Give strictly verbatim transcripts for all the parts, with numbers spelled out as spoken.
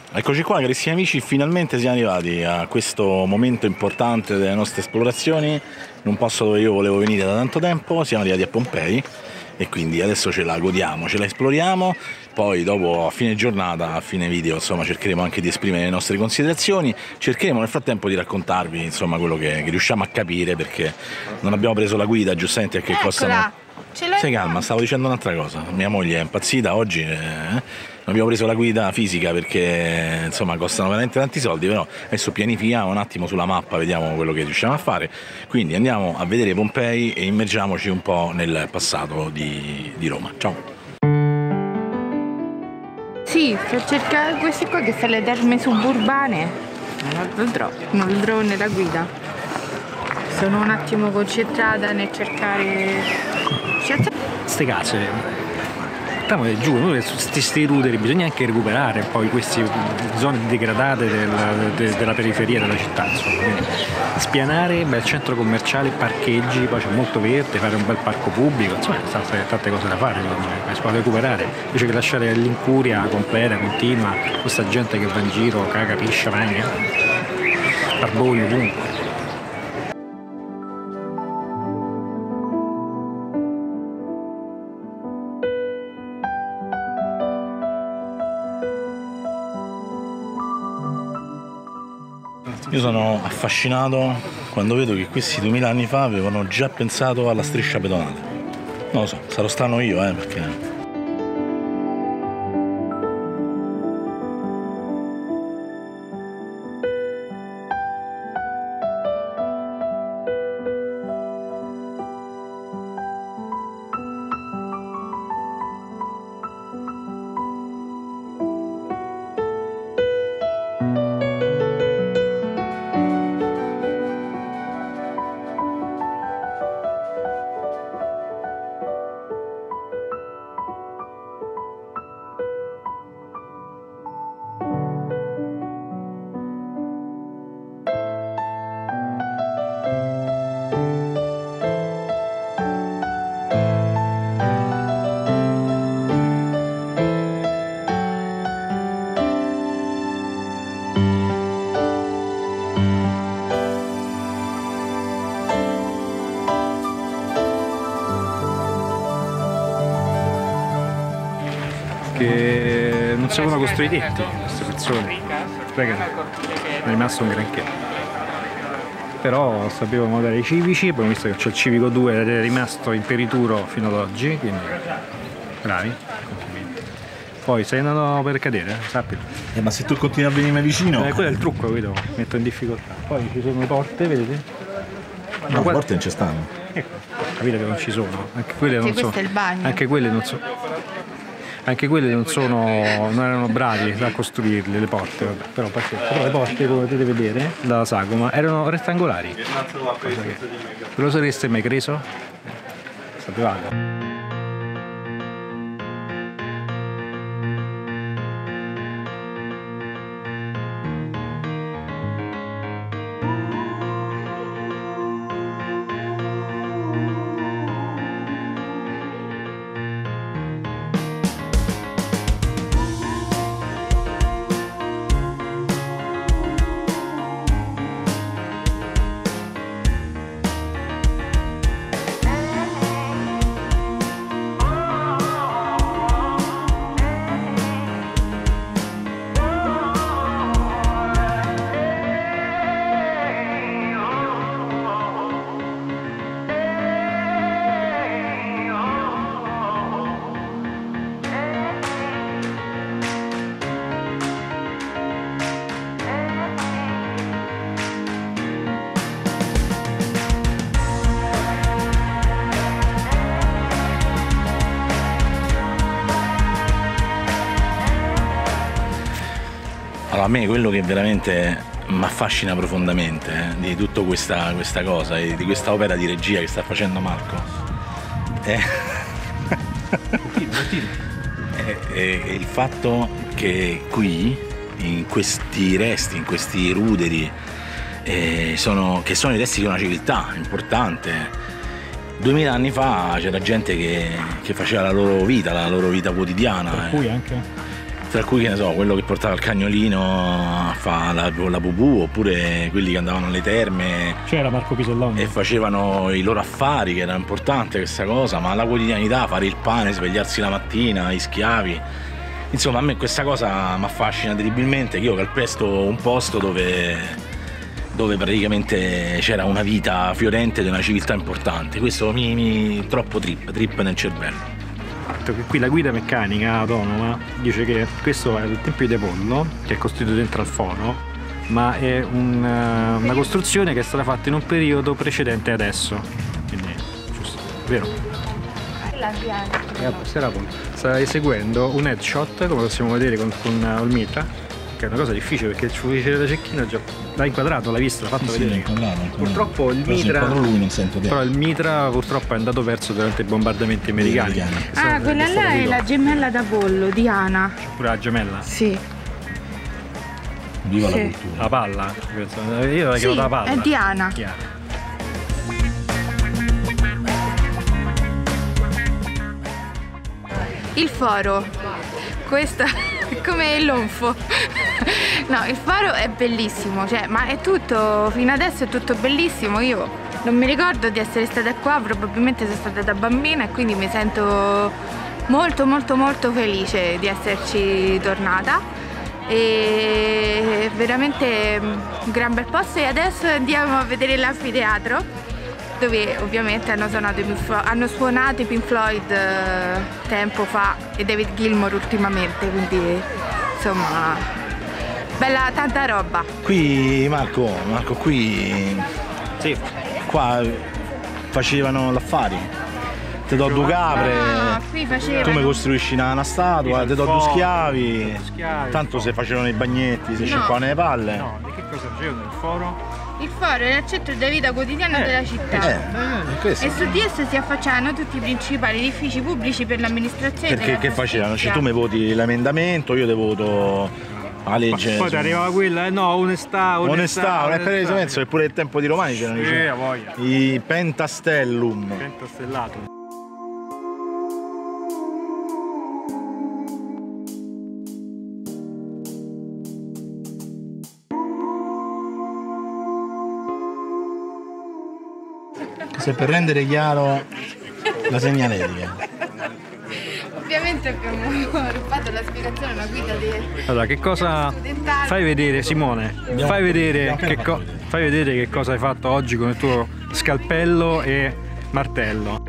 Eccoci qua carissimi amici, finalmente siamo arrivati a questo momento importante delle nostre esplorazioni, in un posto dove io volevo venire da tanto tempo. Siamo arrivati a Pompei e quindi adesso ce la godiamo, ce la esploriamo, poi dopo a fine giornata, a fine video, insomma, cercheremo anche di esprimere le nostre considerazioni, cercheremo nel frattempo di raccontarvi insomma quello che, che riusciamo a capire, perché non abbiamo preso la guida, giustamente, perché costano... Sei calma, stavo dicendo un'altra cosa, mia moglie è impazzita oggi, eh? Non abbiamo preso la guida fisica perché insomma costano veramente tanti soldi, però adesso pianifichiamo un attimo sulla mappa, vediamo quello che riusciamo a fare, quindi andiamo a vedere Pompei e immergiamoci un po' nel passato di, di Roma. Ciao! Sì, sto cercando queste qua che sono le terme suburbane, non lo trovo, non lo trovo nella guida. Sono un attimo concentrata nel cercare... Ste case, stiamo giù, questi ruderi bisogna anche recuperare poi queste zone degradate del, de, della periferia della città, insomma. Quindi spianare bel centro commerciale, parcheggi, poi c'è molto verde, fare un bel parco pubblico, insomma tante, tante cose da fare, si può recuperare, invece che lasciare l'incuria completa, continua, questa gente che va in giro, caga, piscia, mangia, barboni ovunque. Io sono affascinato quando vedo che questi duemila anni fa avevano già pensato alla striscia pedonale. Non lo so, sarò strano io, eh, perché... Che non sapevano costruire i tetti queste persone, perché è rimasto un granché, però sapevano dare i civici, poi visto che c'è il civico due ed è rimasto in perituro fino ad oggi, quindi bravi, complimenti. Poi stai andando per cadere, sappilo. Eh, ma se tu continui a venirmi vicino... Eh, quello è il trucco, capito? Metto in difficoltà. Poi ci sono le porte, vedete? No, le porte non ci stanno. Ecco, capite che non ci sono, anche quelle non questo sono. è il bagno. Anche quelle non sono. Anche quelle non sono, non erano bravi a costruirle le porte, vabbè. Però, però le porte, come potete vedere dalla sagoma, erano rettangolari. Ve lo sareste mai preso? Sapevate? Allora, a me quello che veramente mi affascina profondamente eh, di tutta questa, questa cosa e di questa opera di regia che sta facendo Marco è, è, è, è il fatto che qui, in questi resti, in questi ruderi, eh, sono, che sono i resti di una civiltà importante. Duemila anni fa c'era gente che, che faceva la loro vita, la loro vita quotidiana. Per cui anche? tra cui, che ne so, quello che portava il cagnolino a fare la, la pupù, oppure quelli che andavano alle terme. C'era Marco Piselloni E facevano i loro affari, che era importante questa cosa, ma la quotidianità, fare il pane, svegliarsi la mattina, gli schiavi. Insomma, a me questa cosa mi affascina terribilmente, che io calpesto un posto dove, dove praticamente c'era una vita fiorente di una civiltà importante. Questo mi, mi troppo trip, trip nel cervello. Qui la guida meccanica autonoma dice che questo è il Tempio di Apollo, che è costruito dentro al foro, ma è un, una costruzione che è stata fatta in un periodo precedente adesso. Quindi, giusto, vero? La bianca. Sta eseguendo un headshot, come possiamo vedere con, con il mitra, che è una cosa difficile perché il fucile da cecchino già l'ha inquadrato, l'ha visto, l'ha fatto Sì, vedere. inquadrato, inquadrato. Purtroppo il Però se mitra, inquadro lui non sento te. però il mitra purtroppo è andato perso durante i bombardamenti americani. Americani. Ah, quella là è la gemella d'Apollo, Diana. Pure la gemella, Sì. Viva Sì. la cultura. la palla, io la Sì, chiamo la palla. è Diana. Chiaro. Il foro. Questo è come il lonfo. No, il foro è bellissimo, cioè, ma è tutto, fino adesso è tutto bellissimo. Io non mi ricordo di essere stata qua, probabilmente sono stata da bambina e quindi mi sento molto molto molto felice di esserci tornata. E veramente un gran bel posto. E adesso andiamo a vedere l'anfiteatro, dove ovviamente hanno suonato i Pink Floyd, hanno suonato i Pink Floyd eh, tempo fa, e David Gilmour ultimamente, quindi insomma bella tanta roba. Qui Marco, Marco, qui Sì. qua facevano l'affari. Te do due capre, Ah, qui facevano. tu mi costruisci una, una statua, te do due schiavi. Due schiavi, Tanto se facevano i bagnetti, se No. sciacquavano le palle. No, di che cosa facevano nel foro? Il foro era il centro della vita quotidiana della città. Eh, questo. E su di esso si affacciavano tutti i principali edifici pubblici per l'amministrazione. Perché della che facevano? Cioè, giustizia. tu mi voti l'emendamento, io ti voto la legge. Poi ti arrivava quella, eh, no, onestà, onestà. Onestà, per esempio, penso che pure il tempo di Romani c'erano Sì, i- a voglia. i Pentastellum. Pentastellato. Se per rendere chiaro la segnaletica. Ovviamente abbiamo rubato la spiegazione, una guida di... Allora, che cosa fai vedere, Simone? Fai vedere che, co- fai vedere che cosa hai fatto oggi con il tuo scalpello e martello.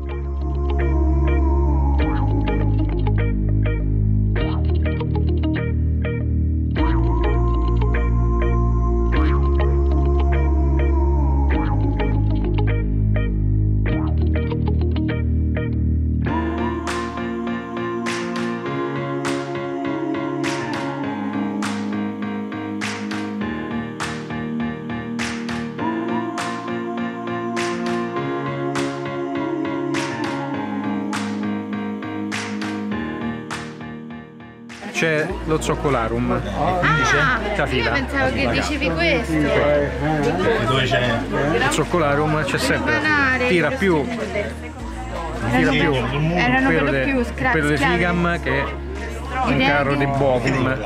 C'è lo zoccolarum. Ah, La fila. io pensavo che dicevi questo. Dove c'è? Il zoccolarum c'è sempre. Banare, Tira lo più, tira più Erano quello per lo de- più scra- quello di schiavi. Figam che un Direi carro che- di Bovum.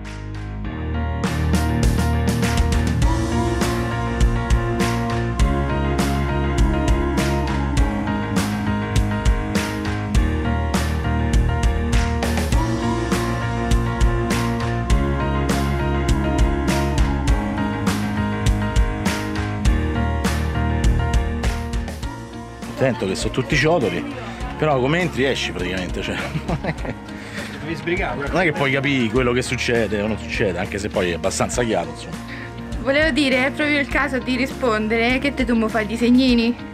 Attento che sono tutti ciotoli, però come entri esci praticamente, cioè. Devi sbrigare. Non è che puoi capire quello che succede o non succede, anche se poi è abbastanza chiaro, insomma. Volevo dire, è proprio il caso di rispondere che te tu mi fai i disegnini.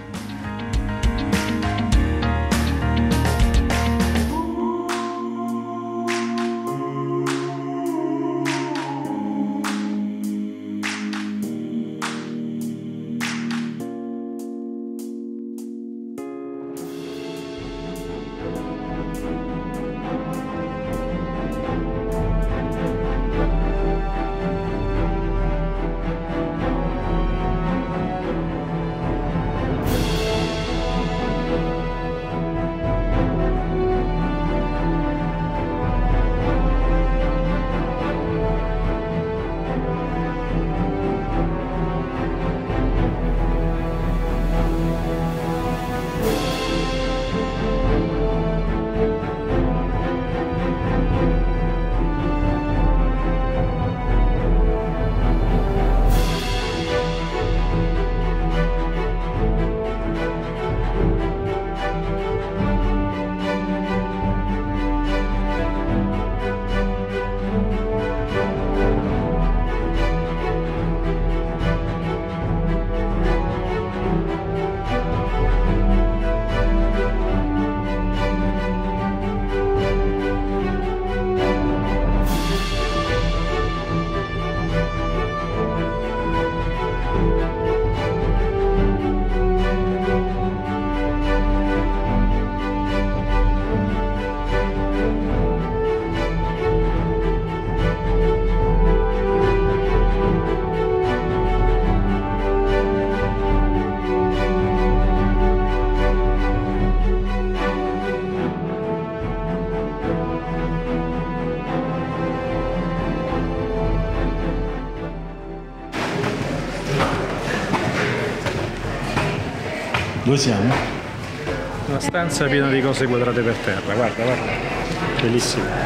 Dove siamo? Una stanza piena di cose quadrate per terra, guarda, guarda. Bellissimo.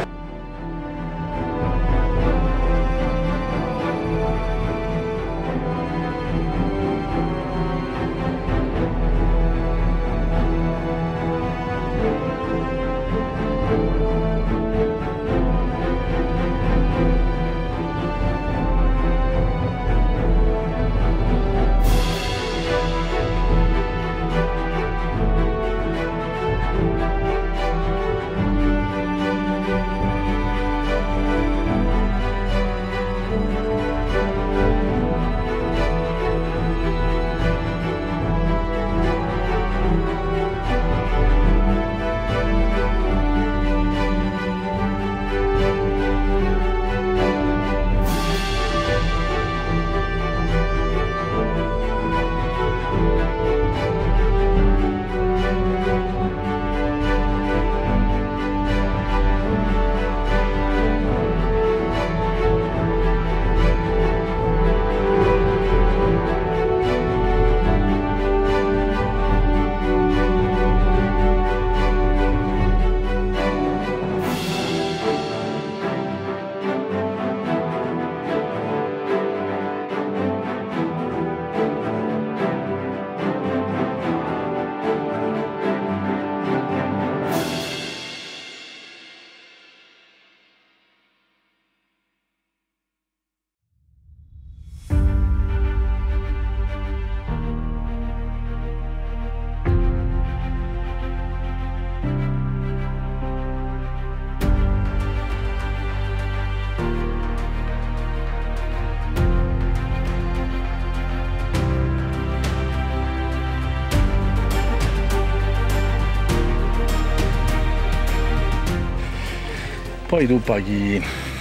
Poi tu paghi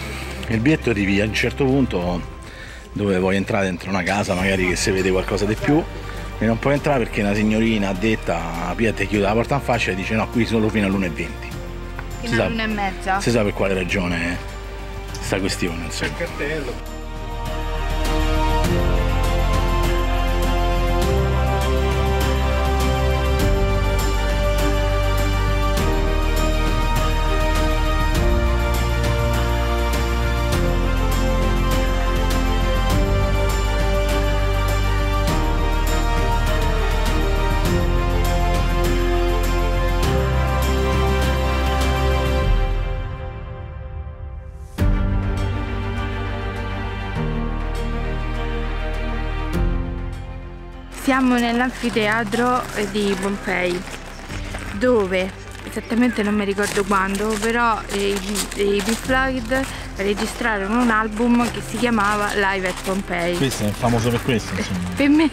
il biglietto e arrivi a un certo punto dove vuoi entrare dentro una casa, magari che si vede qualcosa di più, e non puoi entrare perché una signorina addetta a Piet chiude la porta in faccia e dice no, qui solo fino all'una e venti. Fino all'una e mezza. Si sa per quale ragione sta questione, insomma. Il cartello. Siamo nell'anfiteatro di Pompei, dove esattamente non mi ricordo quando, però i, i Pink Floyd registrarono un album che si chiamava Live at Pompei. Questo è famoso per questo, insomma. Per me,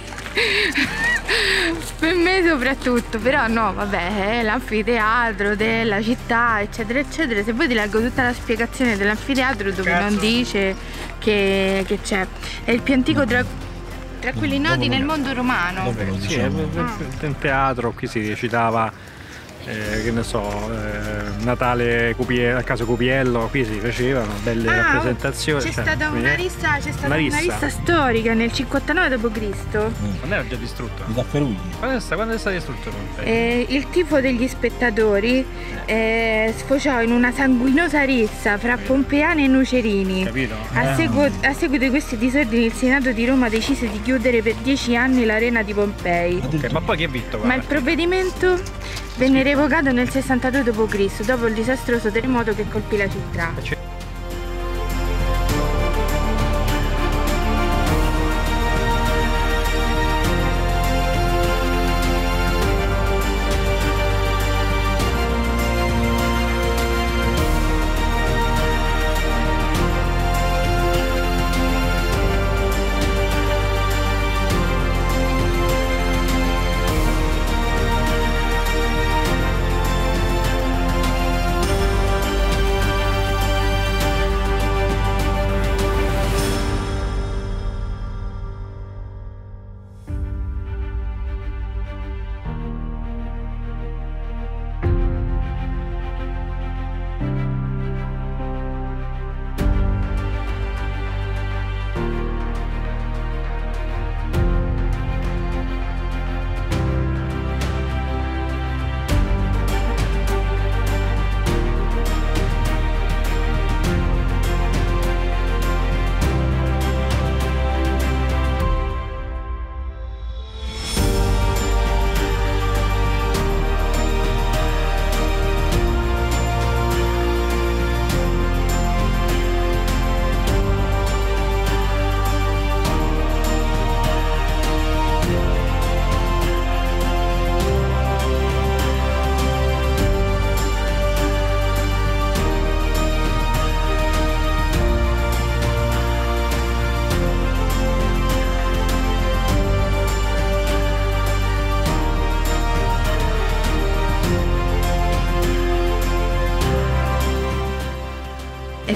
per me soprattutto, però no, vabbè, è l'anfiteatro della città, eccetera, eccetera. Se poi ti leggo tutta la spiegazione dell'anfiteatro dove Cazzo. non dice che c'è, è il più antico tra tra quelli noti nel mondo romano. Sì, in teatro qui si recitava, eh, che ne so, eh, Natale Cupiello, a caso Cupiello, qui si facevano belle ah, rappresentazioni. C'è cioè, stata una rissa, c'è stata una rissa. una rissa storica nel cinquantanove dopo Cristo. Mm. Quando era già distrutto? Di Tafferugli. Quando è stato, quando è stato distrutto? Eh, il tifo degli spettatori eh, sfociò in una sanguinosa rissa fra pompeani e nucerini. Capito? A, eh. segu a seguito di questi disordini il Senato di Roma decise di chiudere per dieci anni l'arena di Pompei. Okay, ma poi chi ha vinto? Ma il provvedimento venne revocato nel sessantadue dopo Cristo, dopo il disastroso terremoto che colpì la città.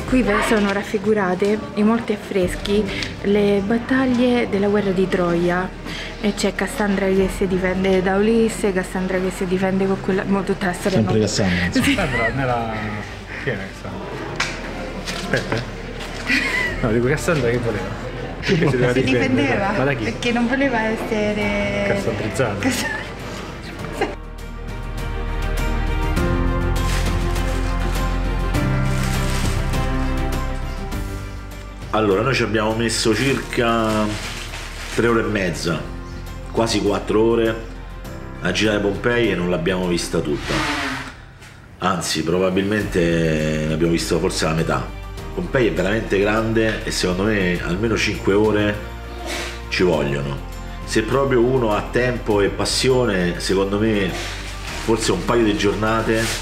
Qui sono raffigurate in molti affreschi le battaglie della guerra di Troia e c'è Cassandra che si difende da Ulisse, Cassandra che si difende con quella... Mo tutta la storia. Sempre Cassandra, insomma. Sì. Cassandra nella... Chi è Cassandra? Aspetta, eh. No, dico Cassandra che voleva? Perché si, doveva Si difendere? difendeva Ma da chi? perché non voleva essere... Cassandrizzata. Cass- Allora, noi ci abbiamo messo circa tre ore e mezza, quasi quattro ore a girare Pompei e non l'abbiamo vista tutta. Anzi, probabilmente ne abbiamo visto forse la metà. Pompei è veramente grande e secondo me almeno cinque ore ci vogliono. Se proprio uno ha tempo e passione, secondo me forse un paio di giornate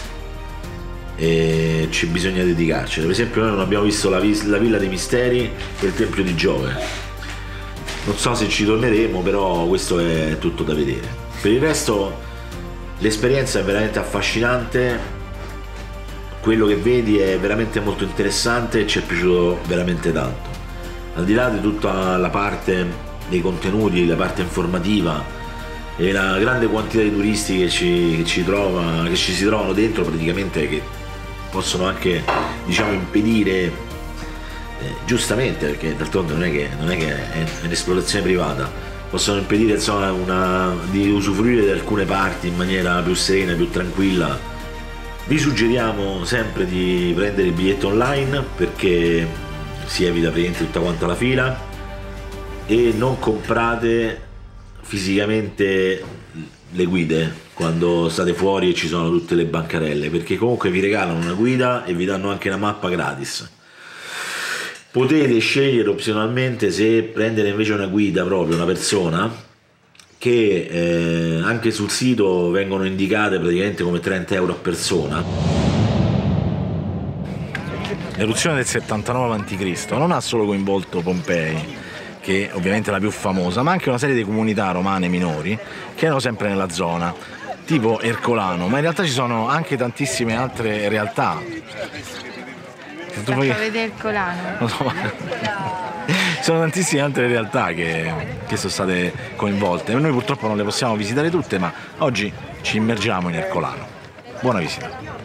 e ci bisogna dedicarci. Per esempio noi non abbiamo visto la, vis- la Villa dei Misteri e il Tempio di Giove. Non so se ci torneremo, però questo è tutto da vedere. Per il resto l'esperienza è veramente affascinante, quello che vedi è veramente molto interessante e ci è piaciuto veramente tanto. Al di là di tutta la parte dei contenuti, la parte informativa e la grande quantità di turisti che ci, che ci, trova, che ci si trovano dentro praticamente, che possono anche, diciamo, impedire, eh, giustamente, perché d'altronde non è che, non è, che è un'esplorazione privata, possono impedire, insomma, una, di usufruire di alcune parti in maniera più serena, più tranquilla. Vi suggeriamo sempre di prendere il biglietto online perché si evita praticamente tutta quanta la fila, e non comprate fisicamente le guide quando state fuori e ci sono tutte le bancarelle, perché comunque vi regalano una guida e vi danno anche una mappa gratis. Potete scegliere opzionalmente se prendere invece una guida, proprio una persona, che eh, anche sul sito vengono indicate praticamente come trenta euro a persona. L'eruzione del settantanove avanti Cristo non ha solo coinvolto Pompei, che ovviamente è la più famosa, ma anche una serie di comunità romane minori che erano sempre nella zona, tipo Ercolano, ma in realtà ci sono anche tantissime altre realtà. Se tu puoi... vedere Ercolano. Non so, ma... ci sono tantissime altre realtà che, che sono state coinvolte. Noi purtroppo non le possiamo visitare tutte, ma oggi ci immergiamo in Ercolano. Buona visita.